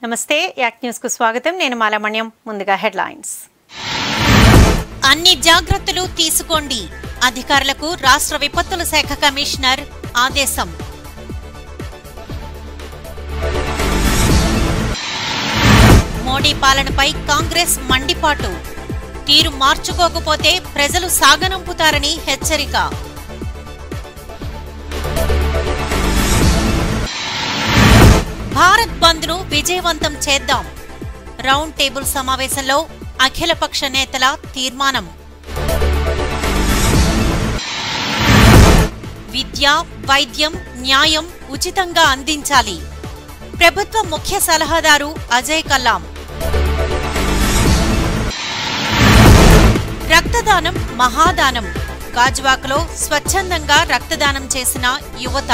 నమస్తే యాక్ న్యూస్ కు స్వాగతం. నేను మాలమణ్యం. ముందుగా హెడ్లైన్స్. అన్ని జాగ్రత్తలు తీసుకోండి. అధికారులకు రాష్ట్ర విపత్తుల శాఖ కమిషనర్ ఆదేశం. మోడీ పాలనపై కాంగ్రెస్ మండిపాటు. తీరు మార్చుకోకపోతే ప్రజలు సాగనంపుతారని హెచ్చరిక. భారత్ బంద్ ను విజయవంతం చేద్దాం. రౌండ్ టేబుల్ సమావేశంలో అఖిలపక్ష నేతల తీర్మానం. విద్య, వైద్యం, న్యాయం ఉచితంగా అందించాలి. ప్రభుత్వ ముఖ్య సలహాదారు అజయ్ కల్లాం. రక్తదానం మహాదానం. గాజువాకలో స్వచ్ఛందంగా రక్తదానం చేసిన యువత.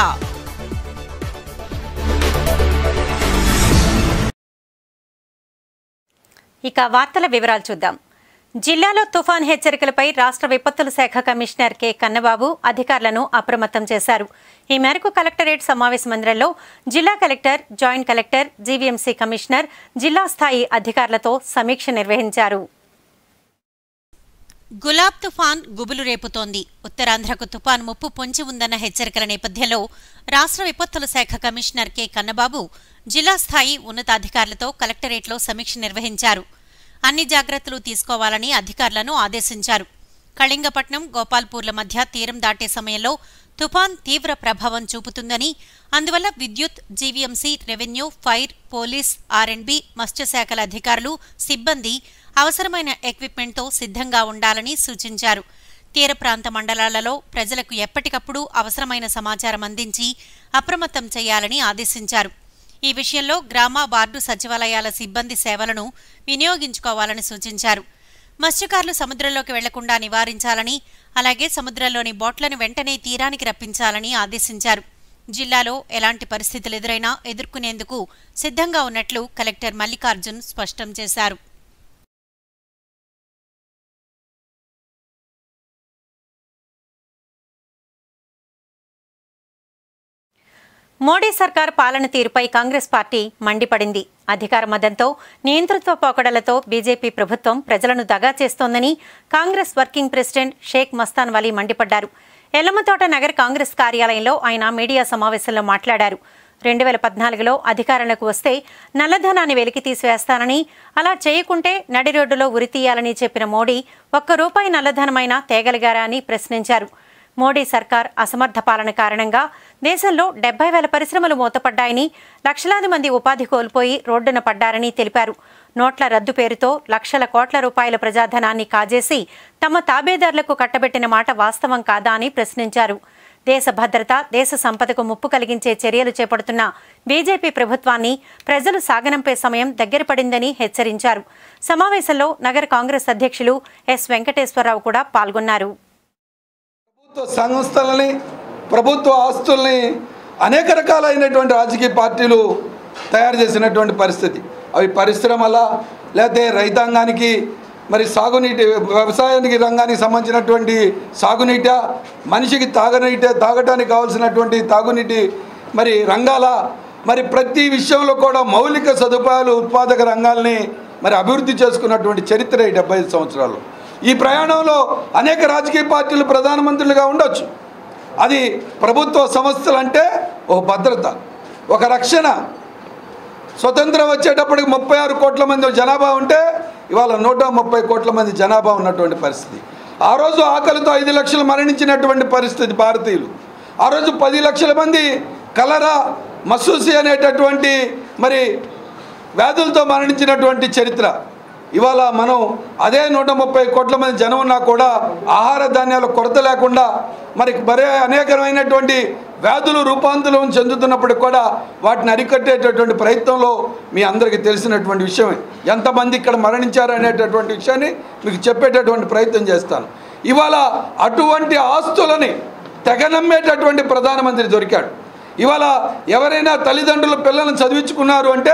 ఇక వార్తల వివరాలు చూద్దాం. జిల్లాలో తుఫాన్ హెచ్చరికలపై రాష్ట్ర విపత్తుల శాఖ కమిషనర్ కె కన్నబాబు అధికారులను అప్రమత్తం చేశారు. ఈ మేరకు కలెక్టరేట్ సమావేశ మందిరంలో జిల్లా collector, joint collector, GVMC commissioner, జిల్లా స్థాయి అధికారులతో సమీక్ష నిర్వహించారు. గులాబ్ తుఫాన్ గుబులు రేపుతోంది. ఉత్తరాంధ్రకు తుఫాన్ ముప్పు పొంచి ఉందన్న హెచ్చరికల నేపథ్యంలో రాష్ట్ర విపత్తుల శాఖ కమిషనర్ కె కన్నబాబు జిల్లా స్థాయి ఉన్నతాధికారులతో కలెక్టరేట్లో సమీక్ష నిర్వహించారు. అన్ని జాగ్రత్తలు తీసుకోవాలని అధికారులను ఆదేశించారు. కళింగపట్నం, గోపాల్పూర్ల మధ్య తీరం దాటే సమయంలో తుఫాన్ తీవ్ర ప్రభావం చూపుతుందని, అందువల్ల విద్యుత్, జీవీఎంసీ, రెవెన్యూ, ఫైర్, పోలీస్, ఆర్ఎండ్బి, మత్స్యశాఖల అధికారులు, సిబ్బంది అవసరమైన ఎక్విప్మెంట్తో సిద్ధంగా ఉండాలని సూచించారు. తీర ప్రాంత మండలాలలో ప్రజలకు ఎప్పటికప్పుడు అవసరమైన సమాచారం అందించి అప్రమత్తం చేయాలని ఆదేశించారు. ఈ విషయంలో గ్రామ, వార్డు సచివాలయాల సిబ్బంది సేవలను వినియోగించుకోవాలని సూచించారు. మత్స్యకారులు సముద్రంలోకి వెళ్లకుండా నివారించాలని, అలాగే సముద్రంలోని బోట్లను వెంటనే తీరానికి రప్పించాలని ఆదేశించారు. జిల్లాలో ఎలాంటి పరిస్థితులు ఎదురైనా ఎదుర్కొనేందుకు సిద్ధంగా ఉన్నట్లు కలెక్టర్ మల్లికార్జున్ స్పష్టం చేశారు. మోడీ సర్కార్ పాలన తీరుపై కాంగ్రెస్ పార్టీ మండిపడింది. అధికార మదంతో, నియంతృత్వ పోకడలతో బీజేపీ ప్రభుత్వం ప్రజలను దగా చేస్తోందని కాంగ్రెస్ వర్కింగ్ ప్రెసిడెంట్ షేక్ మస్తాన్ వలీ మండిపడ్డారు. ఎల్లమ్మతోట నగర్ కాంగ్రెస్ కార్యాలయంలో ఆయన మీడియా సమావేశంలో మాట్లాడారు. 2014లో అధికారంలోకి వస్తే నల్లధనాన్ని వెలికి తీసివేస్తానని, అలా చేయకుంటే నడి రోడ్డులో ఉరితీయాలని చెప్పిన మోడీ ₹1 నల్లధనమైనా తేగలిగారా అని ప్రశ్నించారు. మోడీ సర్కార్ అసమర్థ పాలన కారణంగా దేశంలో 70,000 పరిశ్రమలు మూతపడ్డాయని, లక్షలాది మంది ఉపాధి కోల్పోయి రోడ్డున పడ్డారని తెలిపారు. నోట్ల రద్దు పేరుతో లక్షల కోట్ల రూపాయల ప్రజాధనాన్ని కాజేసి తమ తాబేదారులకు కట్టబెట్టిన మాట వాస్తవం కాదా అని ప్రశ్నించారు. దేశ భద్రత, దేశ సంపదకు ముప్పు కలిగించే చర్యలు చేపడుతున్న బీజేపీ ప్రభుత్వాన్ని ప్రజలు సాగనంపే సమయం దగ్గర పడిందని హెచ్చరించారు. సమావేశంలో నగర కాంగ్రెస్ అధ్యక్షులు ఎస్ వెంకటేశ్వరరావు కూడా పాల్గొన్నారు. ప్రభుత్వ సంస్థలని, ప్రభుత్వ ఆస్తుల్ని అనేక రకాలైనటువంటి రాజకీయ పార్టీలు తయారు చేసినటువంటి పరిస్థితి. అవి పరిశ్రమల, లేకపోతే రైతాంగానికి, మరి సాగునీటి, వ్యవసాయానికి రంగానికి సంబంధించినటువంటి సాగునీట, మనిషికి తాగటానికి కావాల్సినటువంటి తాగునీటి మరి రంగాల, మరి ప్రతి విషయంలో కూడా మౌలిక సదుపాయాలు, ఉత్పాదక రంగాల్ని మరి అభివృద్ధి చేసుకున్నటువంటి చరిత్ర ఈ 75 సంవత్సరాలు. ఈ ప్రయాణంలో అనేక రాజకీయ పార్టీలు ప్రధానమంత్రులుగా ఉండొచ్చు. అది ప్రభుత్వ సంస్థలు అంటే ఒక భద్రత, ఒక రక్షణ. స్వతంత్రం వచ్చేటప్పటికి 36 కోట్ల మంది జనాభా ఉంటే ఇవాళ 130 కోట్ల మంది జనాభా ఉన్నటువంటి పరిస్థితి. ఆ రోజు ఆకలితో 5 లక్షలు మరణించినటువంటి పరిస్థితి భారతీయులు. ఆ రోజు 10 లక్షల మంది కలరా, మసూసి అనేటటువంటి మరి వ్యాధులతో మరణించినటువంటి చరిత్ర. ఇవాళ మనం అదే 130 కోట్ల మంది జనం ఉన్నా కూడా ఆహార ధాన్యాల కొరత లేకుండా మరి అనేకమైనటువంటి వ్యాధులు రూపాంతరం చెందుతున్నప్పటికి కూడా వాటిని అరికట్టేటటువంటి ప్రయత్నంలో మీ అందరికీ తెలిసినటువంటి విషయమే. ఎంతమంది ఇక్కడ మరణించారు అనేటటువంటి విషయాన్ని మీకు చెప్పేటటువంటి ప్రయత్నం చేస్తాను. ఇవాళ అటువంటి ఆస్తులని తెగనమ్మేటటువంటి ప్రధానమంత్రి దొరికాడు. ఇవాళ ఎవరైనా తల్లిదండ్రులు పిల్లలను చదివించుకున్నారు అంటే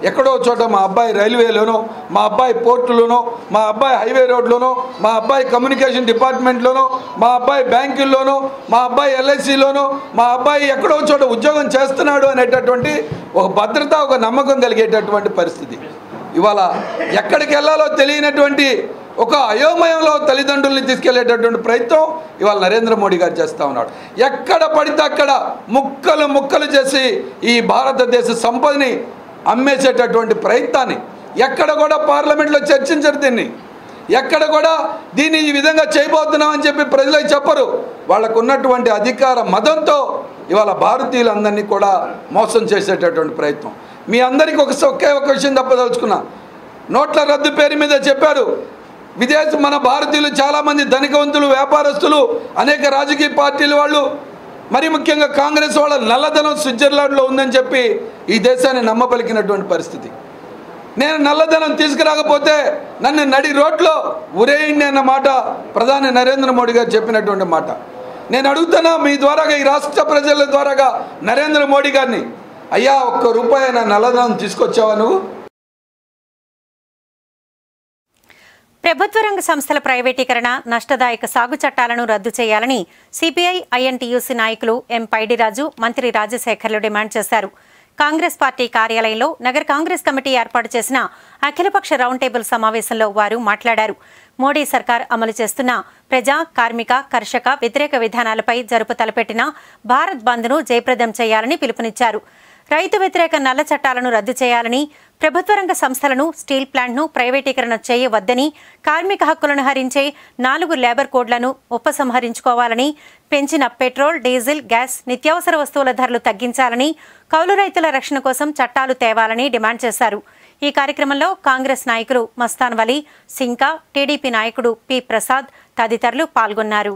ఎక్కడో చోట మా అబ్బాయి రైల్వేలోనో, మా అబ్బాయి పోర్టులోనో, మా అబ్బాయి హైవే రోడ్లోనో, మా అబ్బాయి కమ్యూనికేషన్ డిపార్ట్మెంట్లోనో, మా అబ్బాయి బ్యాంకుల్లోనో, మా అబ్బాయి ఎల్ఐసిలోనో, మా అబ్బాయి ఎక్కడో చోట ఉద్యోగం చేస్తున్నాడు అనేటటువంటి ఒక భద్రత, ఒక నమ్మకం కలిగేటటువంటి పరిస్థితి. ఇవాళ ఎక్కడికి వెళ్ళాలో తెలియనటువంటి ఒక అయోమయంలో తల్లిదండ్రుల్ని తీసుకెళ్లేటటువంటి ప్రయత్నం ఇవాళ నరేంద్ర మోడీ గారు చేస్తూ ఉన్నాడు. ఎక్కడ పడితే అక్కడ ముక్కలు ముక్కలు చేసి ఈ భారతదేశ సంపదని అమ్మేసేటటువంటి ప్రయత్నాన్ని ఎక్కడ కూడా పార్లమెంట్లో చర్చించరు. దీన్ని ఎక్కడ కూడా దీన్ని ఈ విధంగా చేయబోతున్నామని చెప్పి ప్రజలకు చెప్పరు. వాళ్ళకు ఉన్నటువంటి అధికార మదంతో ఇవాళ భారతీయులందరినీ కూడా మోసం చేసేటటువంటి ప్రయత్నం. మీ అందరికీ ఒకే ఒక విషయం తప్పదలుచుకున్నా. నోట్ల రద్దు పేరు మీద చెప్పారు. మన భారతీయులు చాలామంది ధనికవంతులు, వ్యాపారస్తులు, అనేక రాజకీయ పార్టీల వాళ్ళు, మరి ముఖ్యంగా కాంగ్రెస్ వాళ్ళ నల్లధనం స్విట్జర్లాండ్లో ఉందని చెప్పి ఈ దేశాన్ని నమ్మబలికినటువంటి పరిస్థితి. నేను నల్లధనం తీసుకురాకపోతే నన్ను నడి రోడ్లో ఉరేయండి అన్న మాట ప్రధాని నరేంద్ర మోడీ గారు చెప్పినటువంటి మాట. నేను అడుగుతున్నా మీ ద్వారాగా, ఈ రాష్ట్ర ప్రజల ద్వారాగా నరేంద్ర మోడీ గారిని, అయ్యా ₹1 నా నల్లధనం తీసుకొచ్చావా నువ్వు? ప్రభుత్వ రంగ సంస్థల ప్రైవేటీకరణ, నష్టదాయక సాగు చట్టాలను రద్దు చేయాలని సిపిఐ ఐఎన్టీయూసీ నాయకులు ఎం పైడిరాజు, మంత్రి రాజశేఖర్లు డిమాండ్ చేశారు. కాంగ్రెస్ పార్టీ కార్యాలయంలో నగర కాంగ్రెస్ కమిటీ ఏర్పాటు చేసిన అఖిలపక్ష రౌండ్ టేబుల్ సమావేశంలో వారు మాట్లాడారు. మోడీ సర్కార్ అమలు చేస్తున్న ప్రజా, కార్మిక, కర్షక వ్యతిరేక విధానాలపై జరుపు తలపెట్టిన భారత్ బంద్ను జయప్రదం చేయాలని పిలుపునిచ్చారు. రైతు వ్యతిరేక నల్ల చట్టాలను రద్దు చేయాలని, ప్రభుత్వ రంగ సంస్థలను, స్టీల్ ప్లాంట్ను ప్రైవేటీకరణ చేయవద్దని, కార్మిక హక్కులను హరించే 4 లేబర్ కోడ్లను ఉపసంహరించుకోవాలని, పెంచిన పెట్రోల్, డీజిల్, గ్యాస్, నిత్యావసర వస్తువుల ధరలు తగ్గించాలని, కౌలు రైతుల రక్షణ కోసం చట్టాలు తేవాలని డిమాండ్ చేశారు. ఈ కార్యక్రమంలో కాంగ్రెస్ నాయకులు మస్తాన్ వలీ, సింకా, టీడీపీ నాయకుడు పి ప్రసాద్ తదితరులు పాల్గొన్నారు.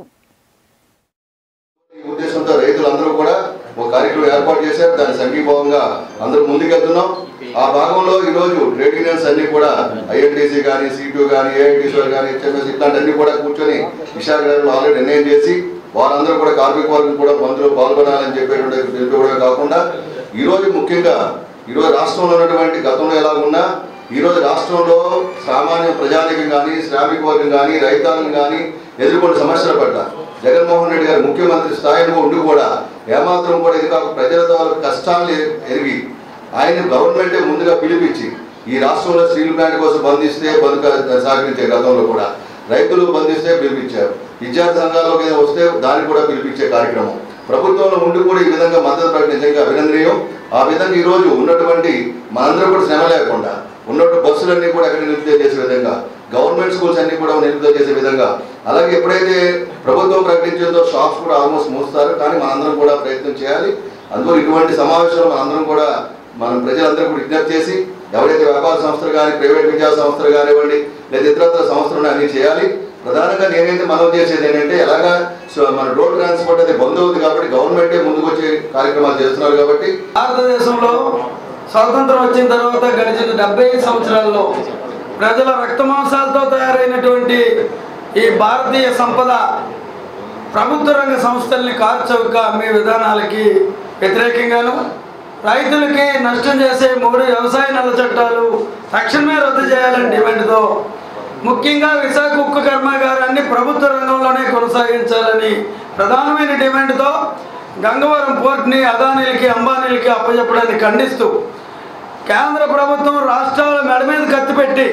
ఉద్దేశంతో రైతులందరూ కూడా ఒక కార్యక్రమం ఏర్పాటు చేశారు. దాని సంఘీభావంగా అందరూ ముందుకెళ్తున్నాం. ఆ భాగంలో ఈరోజు ట్రేడ్ యూనియన్స్ అన్ని కూడా ఐఎన్టీసీ కానీ, సిపియు కానీ, ఏఐటీసీ కానీ, హెచ్ఎంఎస్ ఇట్లాంటి కూడా కూర్చొని విశాఖ నగరంలో ఆల్రెడీ నిర్ణయం చేసి వారందరూ కూడా కార్మిక వర్గం కూడా బంద్లో పాల్గొనాలని చెప్పేటువంటి తెలుసుకోవడమే కాకుండా ఈరోజు ముఖ్యంగా ఈరోజు రాష్ట్రంలో ఉన్నటువంటి గతంలో ఎలా ఉన్నా ఈరోజు రాష్ట్రంలో సామాన్య ప్రజానికం కానీ, శ్రామిక వర్గం కానీ, రైతాంగం కానీ ఎదుర్కొన్న సమస్యలు పడ్డ జగన్మోహన్ రెడ్డి గారు ముఖ్యమంత్రి స్థాయిలో ఉండి కూడా ఏమాత్రం కూడా ఇది కాక ప్రజల ద్వారా కష్టాలను ఎరిగి ఆయన గవర్నమెంటే ముందుగా పిలిపించి ఈ రాష్ట్రంలో స్టీల్ ప్లాంట్ కోసం బంధిస్తే సహకరించే గతంలో కూడా రైతులు బంధిస్తే పిలిపించారు. విద్యార్థి సంఘాల్లోకి వస్తే దాన్ని కూడా పిలిపించే కార్యక్రమం ప్రభుత్వంలో ఉండి కూడా ఈ విధంగా మద్దతు ప్రకటించగా అభినందనీయం. ఆ విధంగా ఈరోజు ఉన్నటువంటి మనందరూ కూడా శ్రమ లేకుండా ఉన్నటువంటి బస్సులన్నీ కూడా ఎక్కడ నిలుపుదల చేసే విధంగా, గవర్నమెంట్ స్కూల్స్ అన్ని కూడా నిలుపుదల చేసే విధంగా, అలాగే ఎప్పుడైతే ప్రభుత్వం ప్రకటించిందో షాప్స్ కూడా ఆల్మోస్ట్ మూస్తారు. కానీ మనందరం కూడా ప్రయత్నం చేయాలి. అందువల్ల ఇటువంటి సమావేశంలో మనందరం కూడా మనం ప్రజలందరూ కూడా విజ్ఞప్తి చేసి ఎవరైతే వ్యాపార సంస్థలు కానీ, ప్రైవేట్ విద్యా సంస్థలు కానివ్వండి, లేదా ఇతరత్ర సంస్థలు అన్ని చేయాలి. ప్రధానంగా నేనైతే మనం చేసేది ఏంటంటే ఎలాగా మన రోడ్ ట్రాన్స్పోర్ట్ అది బంద్ అవుతుంది కాబట్టి గవర్నమెంటే ముందుకు వచ్చే కార్యక్రమాలు చేస్తున్నారు. కాబట్టి భారతదేశంలో స్వాతంత్రం వచ్చిన తర్వాత గడిచిన 75 సంవత్సరాల్లో ప్రజల రక్తమాంసాలతో తయారైనటువంటి ఈ భారతీయ సంపద ప్రభుత్వ రంగ సంస్థల్ని కార్చౌక అమ్మే విధానాలకి వ్యతిరేకంగాను, రైతులకి నష్టం చేసే 3 వ్యవసాయ నల్ల చట్టాలు తక్షణమే రద్దు చేయాలని డిమాండ్తో, ముఖ్యంగా విశాఖ ఉక్కు కర్మాగారాన్ని ప్రభుత్వ రంగంలోనే కొనసాగించాలని ప్రధానమైన డిమాండ్తో గంగవరం పోర్ట్ని అదానీలకి, అంబానీలకి అప్పచెప్పడాన్ని ఖండిస్తూ కేంద్ర ప్రభుత్వం రాష్ట్రాల మెడ మీద కత్తిపెట్టి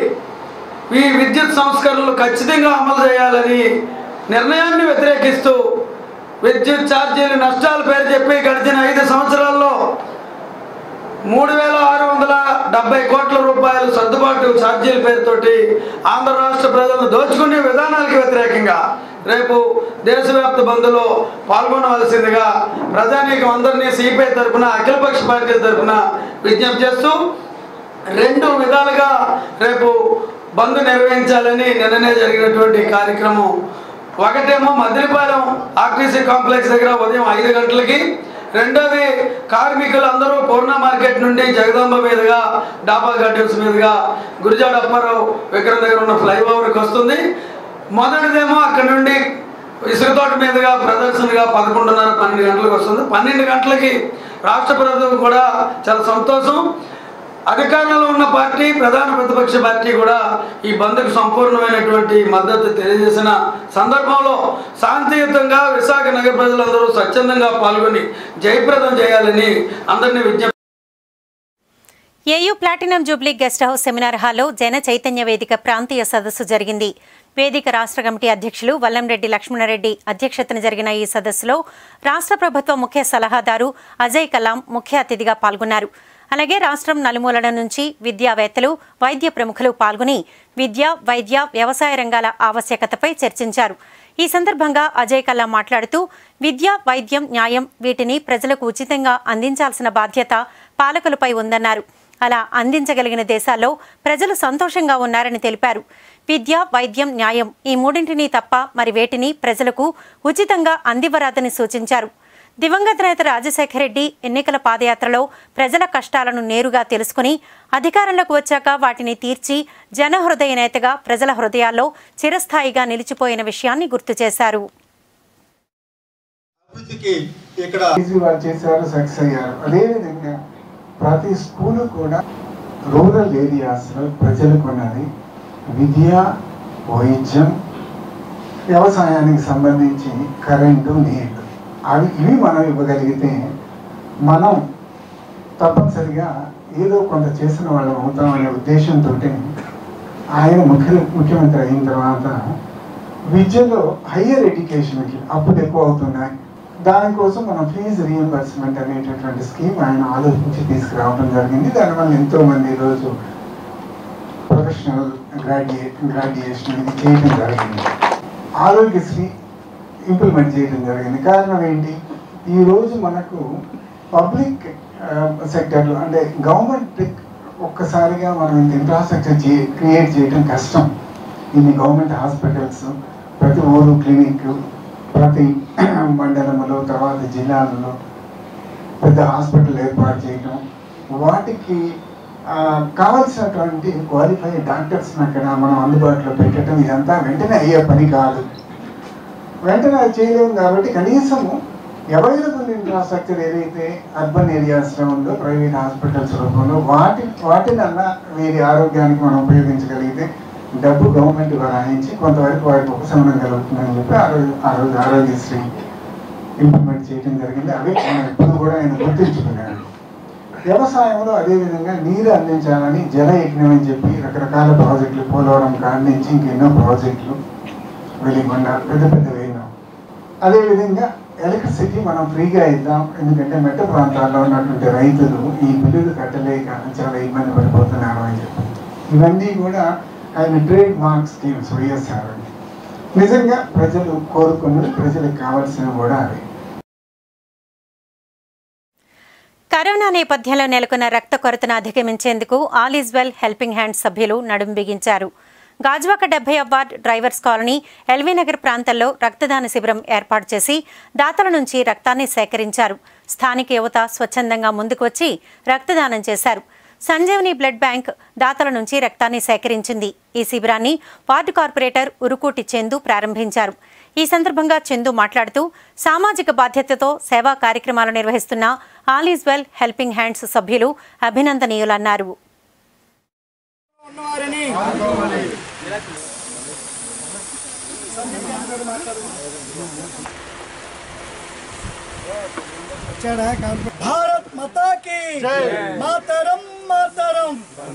ఈ విద్యుత్ సంస్కరణలు ఖచ్చితంగా అమలు చేయాలని నిర్ణయాన్ని వ్యతిరేకిస్తూ విద్యుత్ ఛార్జీలు నష్టాల పేరు చెప్పి గడిచిన 5 సంవత్సరాల్లో 3,670 కోట్ల రూపాయలు సర్దుబాటు ఛార్జీల పేరుతోటి ఆంధ్ర రాష్ట్ర ప్రజలను దోచుకునే విధానాలకు వ్యతిరేకంగా రేపు దేశవ్యాప్త బంద్లో పాల్గొనవలసిందిగా ప్రజానీకం అందరినీ సిపిఐ తరఫున, అఖిలపక్ష పార్టీల తరఫున విజ్ఞప్తి చేస్తూ 2 విధాలుగా రేపు బంద్ నిర్వహించాలని నిన్ననే జరిగినటువంటి కార్యక్రమం. ఒకటేమో మద్దిలపాలెం ఆర్టీసీ కాంప్లెక్స్ దగ్గర ఉదయం 5 గంటలకి, రెండోది కార్మికులందరూ పూర్ణ మార్కెట్ నుండి జగదాంబ మీదుగా డాబా గార్డెన్స్ మీదుగా గురిజాడ అప్పారావు విగ్రహం దగ్గర ఉన్న ఫ్లైఓవర్కి వస్తుంది. మొదటిదేమో అక్కడ నుండి ఇసుకతోట మీదుగా ప్రదర్శనగా 11:30-12 గంటలకు వస్తుంది. 12 గంటలకి రాష్ట్ర ప్రభుత్వం కూడా చాలా సంతోషం, అధికారంలో ఉన్న పార్టీ, ప్రధాన ప్రతిపక్ష పార్టీ కూడా ఈ బంద్కు సంపూర్ణమైనటువంటి మద్దతు తెలియజేసిన సందర్భంలో శాంతియుతంగా విశాఖ నగర ప్రజలందరూ స్వచ్ఛందంగా పాల్గొని జయప్రదం చేయాలని అందరినీ విజ్ఞప్తి. AU platinum jubilee guest house seminar హాల్లో జన చైతన్య వేదిక ప్రాంతీయ సదస్సు జరిగింది. వేదిక రాష్ట్ర కమిటీ అధ్యక్షులు వల్లంరెడ్డి లక్ష్మణరెడ్డి అధ్యక్షతన జరిగిన ఈ సదస్సులో రాష్ట్ర ప్రభుత్వ ముఖ్య సలహాదారు అజయ్ కలాం ముఖ్య అతిథిగా పాల్గొన్నారు. అలాగే రాష్ట్రం నలుమూలల నుంచి విద్యావేత్తలు, వైద్య ప్రముఖులు పాల్గొని విద్య, వైద్య, వ్యవసాయ రంగాల ఆవశ్యకతపై చర్చించారు. ఈ సందర్భంగా అజయ్ కలాం మాట్లాడుతూ విద్య, వైద్యం, న్యాయం వీటిని ప్రజలకు ఉచితంగా అందించాల్సిన బాధ్యత పాలకులపై ఉందన్నారు. అలా అందించగలిగిన దేశాల్లో ప్రజలు సంతోషంగా ఉన్నారని తెలిపారు. విద్య, వైద్యం, న్యాయం ఈ మూడింటిని తప్ప మరి వేటిని ప్రజలకు ఉచితంగా అందివ్వరాదని సూచించారు. దివంగత నేత రాజశేఖర రెడ్డి ఎన్నికల పాదయాత్రలో ప్రజల కష్టాలను నేరుగా తెలుసుకుని అధికారంలోకి వచ్చాక వాటిని తీర్చి జనహృదయ నేతగా ప్రజల హృదయాల్లో చిరస్థాయిగా నిలిచిపోయిన విషయాన్ని గుర్తు చేశారు. ప్రతి స్కూలు కూడా రూరల్ ఏరియాస్లో ప్రజలకు ఉన్నది విద్య, వైద్యం, వ్యవసాయానికి సంబంధించి కరెంటు, నీరు ఇవి మనం ఇవ్వగలిగితే మనం తప్పనిసరిగా ఏదో కొంత చేసిన వాళ్ళం అవుతామనే ఉద్దేశంతో ఆయన ముఖ్యమంత్రి అయిన తర్వాత విద్యలో హయ్యర్ ఎడ్యుకేషన్కి అప్పులు ఎక్కువ అవుతున్నాయి. దానికోసం మనం ఫీజు రీఎంబర్స్మెంట్ అనేటటువంటి స్కీమ్ ఆయన ఆలోచించి తీసుకురావడం జరిగింది. దానివల్ల ఎంతోమంది ఈరోజు ప్రొఫెషనల్ గ్రాడ్యుయేషన్ చేయడం జరిగింది. ఆరోగ్యశ్రీ ఇంప్లిమెంట్ చేయడం జరిగింది. కారణం ఏంటి? ఈరోజు మనకు పబ్లిక్ సెక్టర్లో అంటే గవర్నమెంట్ ఒక్కసారిగా మనం ఇంత ఇన్ఫ్రాస్ట్రక్చర్ క్రియేట్ చేయడం కష్టం. ఇన్ని గవర్నమెంట్ హాస్పిటల్స్, ప్రతి ఊరు క్లినిక్, ప్రతి మండలంలో, తర్వాత జిల్లాలలో పెద్ద హాస్పిటల్ ఏర్పాటు చేయడం, వాటికి కావాల్సినటువంటి క్వాలిఫైడ్ డాక్టర్స్ని అక్కడ మనం అందుబాటులో పెట్టడం, ఇదంతా వెంటనే అయ్యే పని కాదు. వెంటనే అది చేయలేము. కాబట్టి కనీసము అవైలబుల్ ఇన్ఫ్రాస్ట్రక్చర్ ఏదైతే అర్బన్ ఏరియాస్లో ఉందో ప్రైవేట్ హాస్పిటల్స్ రూపంలో వాటినన్నా వీరి ఆరోగ్యానికి మనం ఉపయోగించగలిగితే డబ్బు గవర్నమెంట్ రాయించి కొంతవరకు వారికి ఉపశమనం కలుగుతుందని చెప్పి ఆ రోజు ఆరోగ్యశ్రీ ఇంప్లిమెంట్ చేయడం జరిగింది. అవి మనం ఇప్పుడు కూడా ఆయన గుర్తించుకున్నాడు. వ్యవసాయంలో అదేవిధంగా నీరు అందించాలని జల యజ్ఞం అని చెప్పి రకరకాల ప్రాజెక్టులు, పోలవరం కాడి నుంచి ఇంకెన్నో ప్రాజెక్టులు, వెలిగొండ, పెద్ద పెద్ద వేయడం. అదేవిధంగా ఎలక్ట్రిసిటీ మనం ఫ్రీగా ఇద్దాం, ఎందుకంటే మెట్ట ప్రాంతాల్లో ఉన్నటువంటి రైతులు ఈ బిల్లులు కట్టలేక చాలా ఇబ్బంది పడిపోతున్నారు అని చెప్పి ఇవన్నీ కూడా ఆయన ట్రేడ్ మార్క్ స్కీమ్స్ వైఎస్ఆర్ నిజంగా ప్రజలు కోరుకున్నది, ప్రజలకు కావాల్సినవి కూడా అవి. కరోనా నేపథ్యంలో నెలకొన్న రక్త కొరతను అధిగమించేందుకు all is well helping hands సభ్యులు నడుం బిగించారు. Gajuwaka 70 ward drivers colony, LV Nagar ప్రాంతాల్లో రక్తదాన శిబిరం ఏర్పాటు చేసి దాతల నుంచి రక్తాన్ని సేకరించారు. స్థానిక యువత స్వచ్ఛందంగా ముందుకు వచ్చి రక్తదానం చేశారు. సంజీవని బ్లడ్ బ్యాంక్ దాతల నుంచి రక్తాన్ని సేకరించింది. ఈ శిబిరాన్ని వార్డు కార్పొరేటర్ ఉరుకూటి చందు ప్రారంభించారు. ఈ సందర్భంగా చందు మాట్లాడుతూ సామాజిక బాధ్యతతో సేవా కార్యక్రమాలు నిర్వహిస్తున్న all is well helping hands సభ్యులు అభినందనీయులన్నారు. भारत माता की मातरम मातरम.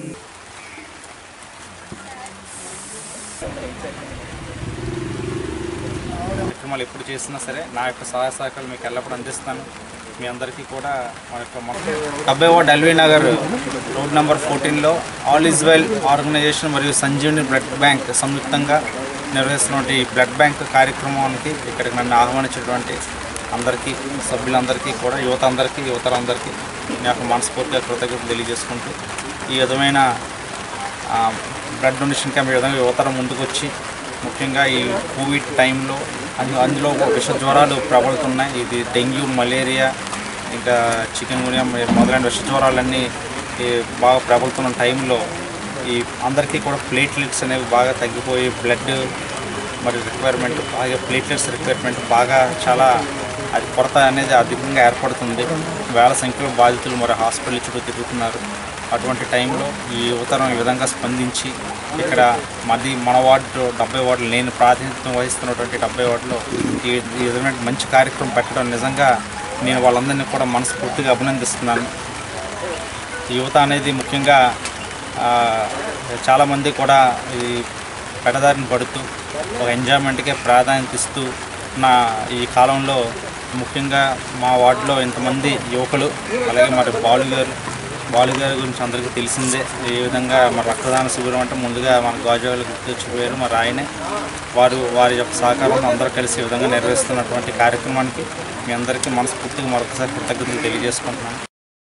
కార్యక్రమాలు ఎప్పుడు చేసినా సరే నా యొక్క సహాయ సహకారాలు మీకు ఎల్లప్పుడూ అందిస్తాను. మీ అందరికీ కూడా మన యొక్క 70 ward LV Nagar road number 14లో ఆల్ ఈజ్ వెల్ ఆర్గనైజేషన్ మరియు సంజీవని బ్లడ్ బ్యాంక్ సంయుక్తంగా నిర్వహిస్తున్నటువంటి ఈ బ్లడ్ బ్యాంక్ కార్యక్రమానికి ఇక్కడికి నన్ను ఆహ్వానించినటువంటి అందరికీ, సభ్యులందరికీ కూడా, యువతరందరికీ నా యొక్క మనస్ఫూర్తిగా కృతజ్ఞతలు తెలియజేసుకుంటూ ఈ విధమైన బ్లడ్ డొనేషన్ క్యాంప్ ఈ విధంగా యువతరం ముందుకు వచ్చి ముఖ్యంగా ఈ కోవిడ్ టైంలో అందులో విష జ్వరాలు ప్రబలుతున్నాయి. ఇది డెంగ్యూ, మలేరియా, ఇంకా చికెన్ గునియా మొదలైన విష జ్వరాలన్నీ బాగా ప్రబలుతున్న టైంలో ఈ అందరికీ కూడా ప్లేట్లెట్స్ అనేవి బాగా తగ్గిపోయి బ్లడ్ మరి రిక్వైర్మెంట్, అలాగే ప్లేట్లెట్స్ రిక్వైర్మెంట్ బాగా చాలా అది కొరత అనేది అధికంగా ఏర్పడుతుంది. వేల సంఖ్యలో బాధితులు మరి హాస్పిటల్ చుట్టూ తిరుగుతున్నారు. అటువంటి టైంలో ఈ యువతరం ఈ విధంగా స్పందించి ఇక్కడ మన వార్డు 70 వార్డులు నేను ప్రాతినిధ్యం వహిస్తున్నటువంటి 70 వార్డులో ఈ విధమైన మంచి కార్యక్రమం పెట్టడం నిజంగా నేను వాళ్ళందరినీ కూడా మనస్ఫూర్తిగా అభినందిస్తున్నాను. యువత అనేది ముఖ్యంగా చాలామంది కూడా ఈ పెడదారిని పడుతూ ఒక ఎంజాయ్మెంట్కే ప్రాధాన్యత ఇస్తూ ఈ కాలంలో ముఖ్యంగా మా వార్డులో ఇంతమంది యువకులు అలాగే మరి బాలుగారి గురించి అందరికీ తెలిసిందే. ఈ విధంగా మన రక్తదాన శిబిరం అంటే ముందుగా మన గాజువాళ్ళు గుర్తొచ్చిపోయారు. మరి ఆయనే వారి యొక్క సహకారంతో అందరూ కలిసి ఈ విధంగా నిర్వహిస్తున్నటువంటి కార్యక్రమానికి మీ అందరికీ మనస్ఫూర్తిగా మరొకసారి కృతజ్ఞతలు తెలియజేసుకుంటున్నాను.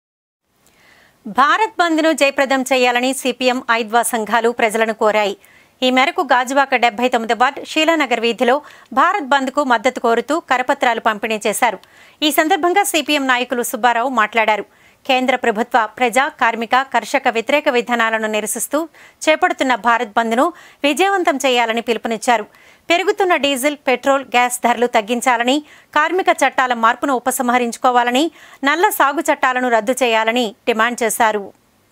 భారత్ బంద్ను జయప్రదం చేయాలని సిపిఎం ఐద్వా సంఘాలు ప్రజలను కోరాయి. ఈ మేరకు గాజువాక 79 వార్డు షీలానగర్ వీధిలో భారత్ బంద్కు మద్దతు కోరుతూ కరపత్రాలు పంపిణీ చేశారు. ఈ సందర్భంగా సిపిఎం నాయకులు సుబ్బారావు మాట్లాడారు. కేంద్ర ప్రభుత్వ ప్రజా కార్మిక కర్షక వ్యతిరేక విధానాలను నిరసిస్తూ చేపడుతున్న భారత్ బంద్ను విజయవంతం చేయాలని పిలుపునిచ్చారు. పెరుగుతున్న డీజిల్, పెట్రోల్, గ్యాస్ ధరలు తగ్గించాలని, కార్మిక చట్టాల మార్పును ఉపసంహరించుకోవాలని, నల్ల సాగు చట్టాలను రద్దు చేయాలని డిమాండ్ చేశారు.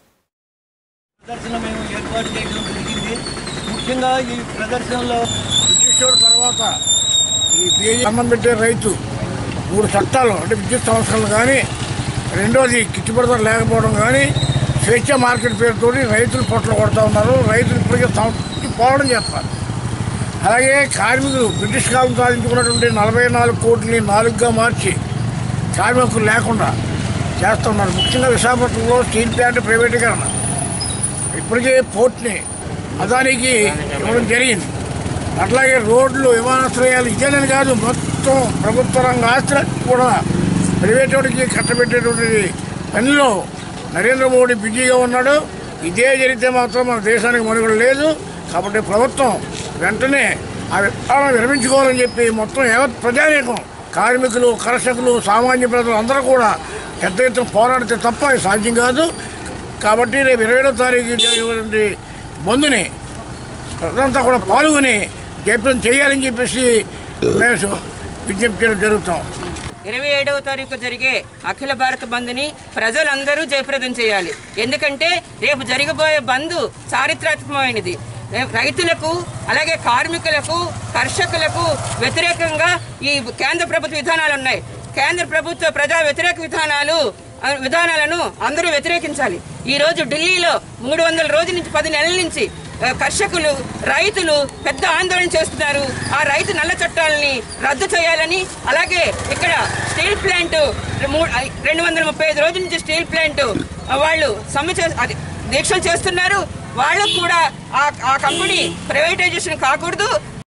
ముఖ్యంగా ఈ ప్రదర్శనలో బ్రిటిష్ తర్వాత ఈ అన్నం పెట్టే రైతు 3 చట్టాలు అంటే విద్యుత్ సంస్థలు కానీ, రెండోది గిట్టుబాటు ధర లేకపోవడం కానీ, స్వేచ్ఛ మార్కెట్ పేరుతో రైతులు పొట్టలు కొడుతూ ఉన్నారు. రైతులు ఇప్పటికే పోవడం చేస్తారు. అలాగే కార్మికులు బ్రిటిష్ కాలం సాధించుకున్నటువంటి 44 కోట్లని 4గా మార్చి కార్మికులు లేకుండా చేస్తున్నారు. ముఖ్యంగా విశాఖపట్నంలో స్టీల్ ప్లాంట్ ప్రైవేటీకరణ, ఇప్పటికే పోర్ట్ని అదానికి ఇవ్వడం జరిగింది. అట్లాగే రోడ్లు, విమానాశ్రయాలు ఇదేనని కాదు, మొత్తం ప్రభుత్వ రంగ ఆస్తులు కూడా ప్రైవేటుడికి కట్టబెట్టేటువంటి పనిలో నరేంద్ర మోడీ బిజీగా ఉన్నాడు. ఇదే జరిగితే మాత్రం మన దేశానికి మనుగడ లేదు. కాబట్టి ప్రభుత్వం వెంటనే ఆ విధానం విరమించుకోవాలని చెప్పి మొత్తం యావత్ ప్రజానీకం, కార్మికులు, కర్షకులు, సామాన్య ప్రజలు అందరూ కూడా పెద్ద ఎత్తున పోరాడితే తప్ప సాధ్యం కాదు. కాబట్టి రేపు 20వ తారీఖు జరిగినటువంటి బంద్ని ప్రజలంతా కూడా పాల్గొని జయప్రదం చేయాలని చెప్పేసి మేము విజ్ఞప్తి చేయడం జరుగుతాం. 27వ తారీఖు జరిగే అఖిల భారత బంద్ని ప్రజలందరూ జయప్రదం చేయాలి. ఎందుకంటే రేపు జరగబోయే బంద్ చారిత్రాత్మకమైనది. రైతులకు అలాగే కార్మికులకు, కర్షకులకు వ్యతిరేకంగా ఈ కేంద్ర ప్రభుత్వ విధానాలు ఉన్నాయి. కేంద్ర ప్రభుత్వ ప్రజా వ్యతిరేక విధానాలను అందరూ వ్యతిరేకించాలి. ఈరోజు ఢిల్లీలో 300 రోజుల నుంచి 10 నెలల నుంచి కర్షకులు, రైతులు పెద్ద ఆందోళన చేస్తున్నారు. ఆ రైతు నల్ల చట్టాలని రద్దు చేయాలని, అలాగే ఇక్కడ స్టీల్ ప్లాంట్ 235 రోజుల నుంచి స్టీల్ ప్లాంట్ వాళ్ళు దీక్షలు చేస్తున్నారు. వాళ్ళకు కూడా ఆ కంపెనీ ప్రైవేటైజేషన్ కాకూడదు.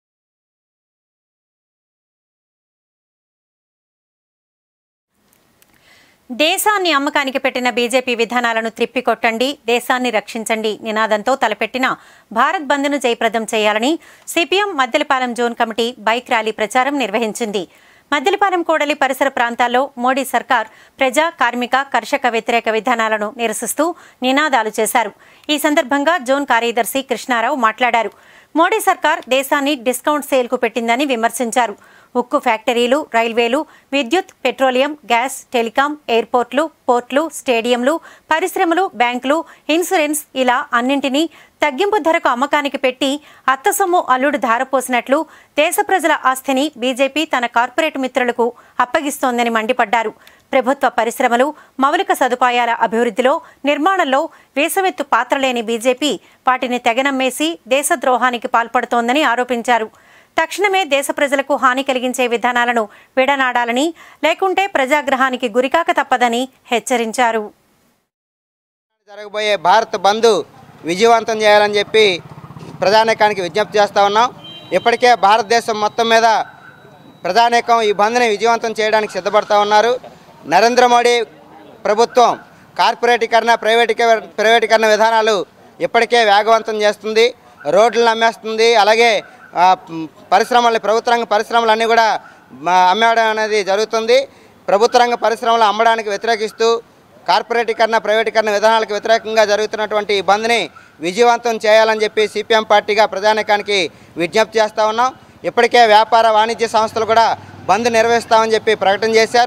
దేశాన్ని అమ్మకానికి పెట్టిన బీజేపీ విధానాలను త్రిప్పికొట్టండి, దేశాన్ని రక్షించండి నినాదంతో తలపెట్టిన భారత్ బంద్ను జయప్రదం చేయాలని CPM Maddelapalem zone committee bike rally ప్రచారం నిర్వహించింది. మద్దెలపాలెం కూడలి పరిసర ప్రాంతాల్లో మోడీ సర్కార్ ప్రజా కార్మిక కర్షక వ్యతిరేక విధానాలను నిరసిస్తూ నినాదాలు చేశారు. ఈ సందర్భంగా జోన్ కార్యదర్శి కృష్ణారావు మాట్లాడారు. మోడీ సర్కార్ దేశాన్ని డిస్కౌంట్ సేల్కు పెట్టిందని విమర్శించారు. ఉక్కు ఫ్యాక్టరీలు, రైల్వేలు, విద్యుత్, పెట్రోలియం, గ్యాస్, టెలికాం, ఎయిర్పోర్ట్లు, పోర్ట్లు, స్టేడియంలు, పరిశ్రమలు, బ్యాంకులు, ఇన్సూరెన్స్ ఇలా అన్నింటినీ తగ్గింపు ధరకు అమ్మకానికి పెట్టి అత్తసొమ్ము అల్లుడు ధారపోసినట్లు దేశ ప్రజల ఆస్తిని బీజేపీ తన కార్పొరేట్ మిత్రులకు అప్పగిస్తోందని మండిపడ్డారు. ప్రభుత్వ పరిశ్రమలు, మౌలిక సదుపాయాల అభివృద్ధిలో, నిర్మాణంలో వేసవెత్తు పాత్రలేని బీజేపీ వాటిని తెగనమ్మేసి దేశద్రోహానికి పాల్పడుతోందని ఆరోపించారు. తక్షణమే దేశ ప్రజలకు హాని కలిగించే విధానాలను విడనాడాలని, లేకుంటే ప్రజాగ్రహానికి గురికాక తప్పదని హెచ్చరించారు. జరగబోయే భారత్ బంద్ విజయవంతం చేయాలని చెప్పి ప్రజానీకానికి విజ్ఞప్తి చేస్తూ ఉన్నాం. ఇప్పటికే భారతదేశం మొత్తం మీద ప్రజానీకం ఈ బంద్ని విజయవంతం చేయడానికి సిద్ధపడుతూ ఉన్నారు. నరేంద్ర మోడీ ప్రభుత్వం కార్పొరేటీకరణ, ప్రైవేటీకరణ విధానాలు ఇప్పటికే వేగవంతం చేస్తుంది. రోడ్లను అమ్మేస్తుంది. అలాగే పరిశ్రమలు, ప్రభుత్వ రంగ పరిశ్రమలన్నీ కూడా అమ్మేయడం అనేది జరుగుతుంది. ప్రభుత్వ రంగ పరిశ్రమలు అమ్మడానికి వ్యతిరేకిస్తూ కార్పొరేటీకరణ, ప్రైవేటీకరణ విధానాలకు వ్యతిరేకంగా జరుగుతున్నటువంటి ఈ బంద్ని విజయవంతం చేయాలని చెప్పి సిపిఎం పార్టీగా ప్రజానీకానికి విజ్ఞప్తి చేస్తూ ఉన్నాం. ఇప్పటికే వ్యాపార వాణిజ్య సంస్థలు కూడా బంద్ నిర్వహిస్తామని చెప్పి ప్రకటన చేశారు.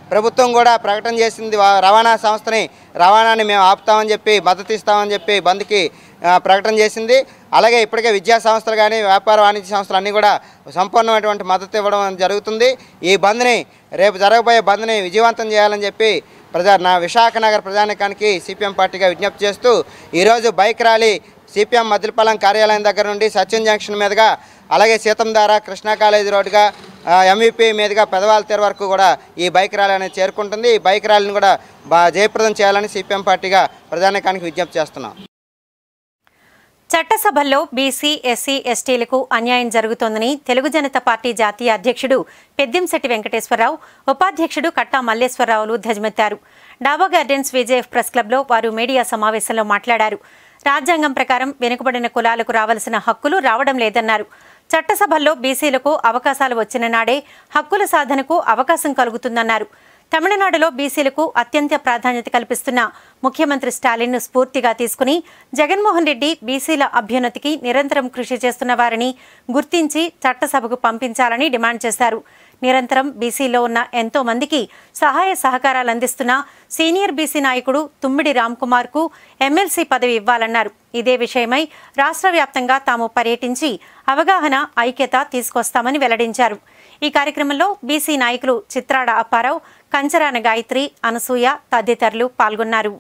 ప్రభుత్వం కూడా ప్రకటన చేసింది, రవాణా సంస్థని రవాణాని మేము ఆపుతామని చెప్పి మద్దతు ఇస్తామని చెప్పి బంద్కి ప్రకటన చేసింది. అలాగే ఇప్పటికే విద్యా సంస్థలు కానీ వ్యాపార వాణిజ్య సంస్థలు అన్నీ కూడా సంపూర్ణమైనటువంటి మద్దతు ఇవ్వడం జరుగుతుంది. ఈ బంద్ని రేపు జరగబోయే బంద్ని విజయవంతం చేయాలని చెప్పి విశాఖ నగర ప్రజానీకానికి సిపిఎం పార్టీగా విజ్ఞప్తి చేస్తూ ఈరోజు బైక్ ర్యాలీ సిపిఎం మద్దిలపాలెం కార్యాలయం దగ్గర నుండి సత్యం జంక్షన్ మీదుగా, అలాగే సీతంధార కృష్ణా కాలేజీ రోడ్డుగా, ఎంవిపి మీదుగా పెదవాల తీరు వరకు కూడా ఈ బైక్ ర్యాలీ అనేది చేరుకుంటుంది. ఈ బైక్ ర్యాలీని కూడా జయప్రదం చేయాలని సిపిఎం పార్టీగా ప్రజానీకానికి విజ్ఞప్తి చేస్తున్నాం. చట్టసభల్లో బీసీ, ఎస్సీ, ఎస్టీలకు అన్యాయం జరుగుతోందని తెలుగు జనతా పార్టీ జాతీయ అధ్యక్షుడు పెద్దింశెట్టి వెంకటేశ్వరరావు, ఉపాధ్యక్షుడు కట్టా మల్లేశ్వరరావులు ధ్వజమెత్తారు. డాబా గార్డెన్స్ విజేఎఫ్ ప్రెస్ క్లబ్లో వారు మీడియా సమావేశంలో మాట్లాడారు. రాజ్యాంగం ప్రకారం వెనుకబడిన కులాలకు రావాల్సిన హక్కులు రావడం లేదన్నారు. చట్టసభల్లో బీసీలకు అవకాశాలు వచ్చిన నాడే హక్కుల సాధనకు అవకాశం కలుగుతుందన్నారు. తమిళనాడులో బీసీలకు అత్యంత ప్రాధాన్యత కల్పిస్తున్న ముఖ్యమంత్రి స్టాలిన్ను స్ఫూర్తిగా తీసుకుని జగన్మోహన్ రెడ్డి బీసీల అభ్యున్నతికి నిరంతరం కృషి చేస్తున్న వారిని గుర్తించి చట్టసభకు పంపించాలని డిమాండ్ చేశారు. నిరంతరం బీసీలో ఉన్న ఎంతో మందికి సహాయ సహకారాలు అందిస్తున్న సీనియర్ బీసీ నాయకుడు తుమ్మిడి రామ్కుమార్కు ఎమ్మెల్సీ పదవి ఇవ్వాలన్నారు. ఇదే విషయమై రాష్ట్ర వ్యాప్తంగా తాము పర్యటించి అవగాహన, ఐక్యత తీసుకొస్తామని వెల్లడించారు. ఈ కార్యక్రమంలో బీసీ నాయకులు చిత్రాడ అప్పారావు, కంచరాన గాయత్రి, అనసూయ తదితరులు పాల్గొన్నారు.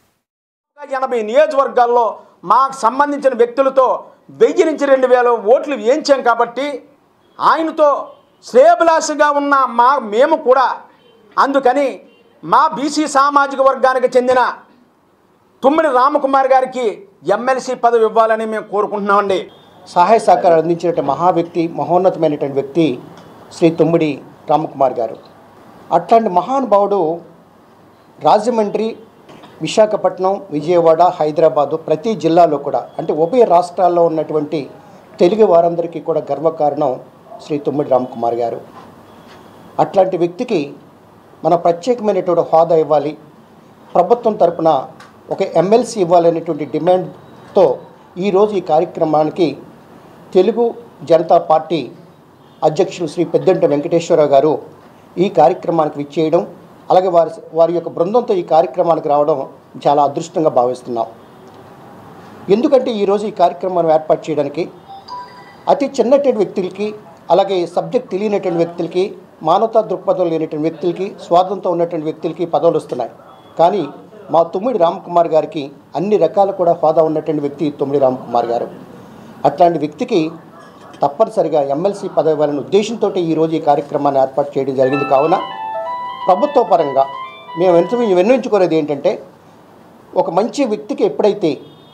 80 నియోజకవర్గాల్లో మాకు సంబంధించిన వ్యక్తులతో 1000 నుంచి 2000 ఓట్లు వేయించాం కాబట్టి ఆయనతో శ్రేయభిలాషిగా ఉన్న మేము కూడా అందుకని మా బీసీ సామాజిక వర్గానికి చెందిన తుమ్మిడి రామకుమార్ గారికి ఎమ్మెల్సీ పదవి ఇవ్వాలని మేము కోరుకుంటున్నామండి. సహాయ సహకారాలు అందించినటువంటి వ్యక్తి, మహోన్నతమైనటువంటి వ్యక్తి శ్రీ తుమ్మిడి రామకుమార్ గారు. అట్లాంటి మహానుభావుడు రాజమండ్రి, విశాఖపట్నం, విజయవాడ, హైదరాబాదు ప్రతి జిల్లాలో కూడా, అంటే ఉభయ రాష్ట్రాల్లో ఉన్నటువంటి తెలుగు వారందరికీ కూడా గర్వకారణం శ్రీ తుమ్మిడి రామకుమార్ గారు. అట్లాంటి వ్యక్తికి మన ప్రత్యేకమైనటువంటి హోదా ఇవ్వాలి, ప్రభుత్వం తరపున ఒక ఎమ్మెల్సీ ఇవ్వాలనేటువంటి డిమాండ్తో ఈరోజు ఈ కార్యక్రమానికి తెలుగు జనతా పార్టీ అధ్యక్షులు శ్రీ పెద్దంటి వెంకటేశ్వరరావు గారు ఈ కార్యక్రమానికి విచ్చేయడం, అలాగే వారి యొక్క బృందంతో ఈ కార్యక్రమానికి రావడం చాలా అదృష్టంగా భావిస్తున్నాం. ఎందుకంటే ఈరోజు ఈ కార్యక్రమాన్ని ఏర్పాటు చేయడానికి అతి చిన్నటువంటి వ్యక్తులకి, అలాగే సబ్జెక్ట్ తెలియనటువంటి వ్యక్తులకి, మానవతా దృక్పథం లేనటువంటి వ్యక్తులకి, స్వాతంత్రం ఉన్నటువంటి వ్యక్తులకి పదవులు వస్తున్నాయి. కానీ మా తుమ్మిడి రామకుమార్ గారికి అన్ని రకాల కూడా హోదా ఉన్నటువంటి వ్యక్తి తుమ్మిడి రామకుమార్ గారు. అట్లాంటి వ్యక్తికి తప్పనిసరిగా ఎమ్మెల్సీ పదవి ఇవ్వాలనే ఉద్దేశంతో ఈరోజు ఈ కార్యక్రమాన్ని ఏర్పాటు చేయడం జరిగింది. కావున ప్రభుత్వ పరంగా మేము విన్నవించుకునేది ఏంటంటే, ఒక మంచి వ్యక్తికి ఎప్పుడైతే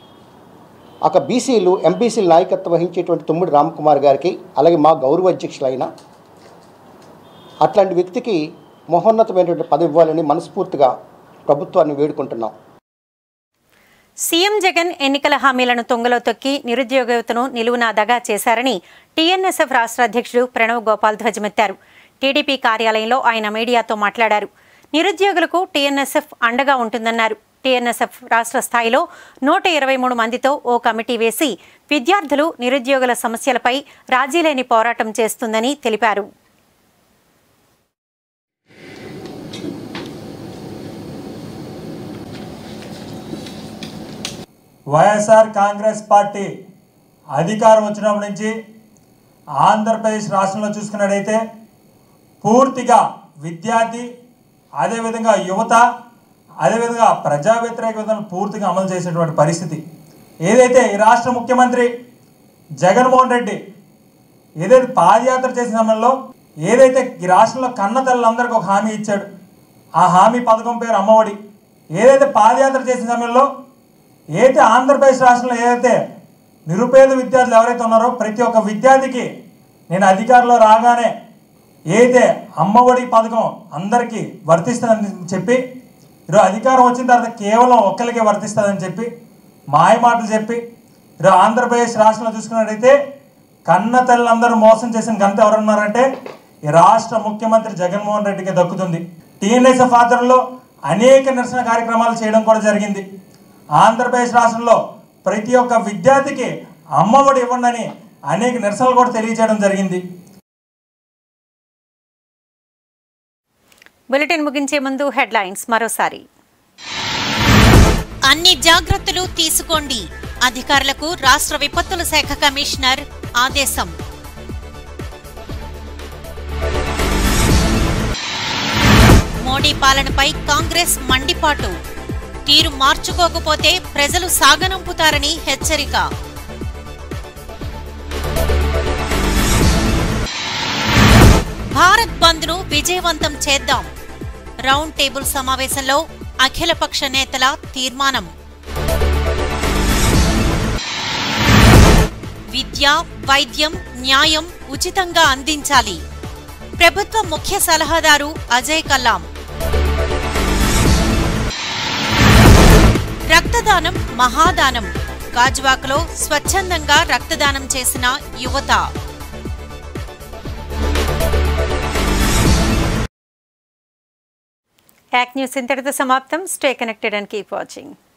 ఒక బీసీలు, ఎంబీసీలు నాయకత్వం వహించేటువంటి తుమ్మిడి రామకుమార్ గారికి, అలాగే మా గౌరవ అధ్యక్షులైన అట్లాంటి వ్యక్తికి మహోన్నతమైనటువంటి పదవి ఇవ్వాలని మనస్ఫూర్తిగా ప్రభుత్వాన్ని వేడుకుంటున్నాం. సీఎం జగన్ ఎన్నికల హామీలను తొంగలో తొక్కి నిరుద్యోగ యువతను నిలువునా దగా చేశారని టీఎన్ఎస్ఎఫ్ రాష్ట్ర అధ్యక్షుడు ప్రణవ్ గోపాల్ ధ్వజమెత్తారు. టీడీపీ కార్యాలయంలో ఆయన మీడియాతో మాట్లాడారు. నిరుద్యోగులకు టీఎన్ఎస్ఎఫ్ అండగా ఉంటుందన్నారు. టీఎన్ఎస్ఎఫ్ రాష్ట్ర స్థాయిలో 123 మందితో ఓ కమిటీ వేసి విద్యార్థులు, నిరుద్యోగుల సమస్యలపై రాజీలేని పోరాటం చేస్తుందని తెలిపారు. వైఎస్ఆర్ కాంగ్రెస్ పార్టీ అధికారం వచ్చినప్పటి నుంచి ఆంధ్రప్రదేశ్ రాష్ట్రంలో చూసుకున్నట్టయితే పూర్తిగా విద్యార్థి, అదేవిధంగా యువత, అదేవిధంగా ప్రజా వ్యతిరేక విధానం పూర్తిగా అమలు చేసేటువంటి పరిస్థితి. ఏదైతే ఈ రాష్ట్ర ముఖ్యమంత్రి జగన్మోహన్ రెడ్డి ఏదైతే పాదయాత్ర చేసిన సమయంలో ఏదైతే ఈ రాష్ట్రంలో కన్న తల్లులందరికీ ఒక హామీ ఇచ్చాడు, ఆ హామీ పథకం పేరు అమ్మఒడి. ఏదైతే పాదయాత్ర చేసిన సమయంలో ఏదైతే ఆంధ్రప్రదేశ్ రాష్ట్రంలో ఏదైతే నిరుపేద విద్యార్థులు ఎవరైతే ఉన్నారో ప్రతి ఒక్క విద్యార్థికి నేను అధికారంలో రాగానే ఏదైతే అమ్మఒడి పథకం అందరికీ వర్తిస్తుందని చెప్పి, ఈరోజు అధికారం వచ్చిన తర్వాత కేవలం ఒక్కరికే వర్తిస్తుందని చెప్పి మాయ మాటలు చెప్పి ఈరోజు ఆంధ్రప్రదేశ్ రాష్ట్రంలో చూసుకున్నట్టయితే కన్న తల్లులందరూ మోసం చేసిన ఘనత ఎవరున్నారంటే ఈ రాష్ట్ర ముఖ్యమంత్రి జగన్మోహన్ రెడ్డికి దక్కుతుంది. టీఎన్ఎస్ఎఫ్ ఆధ్వర్యంలో అనేక నిరసన కార్యక్రమాలు చేయడం కూడా జరిగింది. ఆంధ్రప్రదేశ్ రాష్ట్రంలో ప్రతి ఒక్క విద్యార్థికి అమ్మఒడి ఇవ్వండి అని అనేక నిరసనలు కూడా తెలియజేయడం జరిగింది. బులెటిన్ ముగించే ముందు హెడ్లైన్స్ మరోసారి. అన్ని జాగ్రత్తలు తీసుకోండి, అధికారులకు రాష్ట్ర విపత్తుల శాఖ కమిషనర్ ఆదేశం. మోడీ పాలనపై కాంగ్రెస్ మండిపాటు, తీరు మార్చుకోకపోతే ప్రజలు సాగనంపుతారని హెచ్చరిక. భారత్ బంద్ను విజయవంతం చేద్దాం, రౌండ్ టేబుల్ సమావేశంలో అఖిలపక్ష నేతల తీర్మానం. విద్య, వైద్యం, న్యాయం ఉచితంగా అందించాలి, ప్రభుత్వ ముఖ్య సలహాదారు అజయ్ కల్లాం. రక్తదానం మహాదానం, గాజువాకలో స్వచ్ఛందంగా రక్తదానం చేసిన యువత. యాక్ న్యూస్ ఇంతటితో సమాప్తం. Stay connected and keep watching.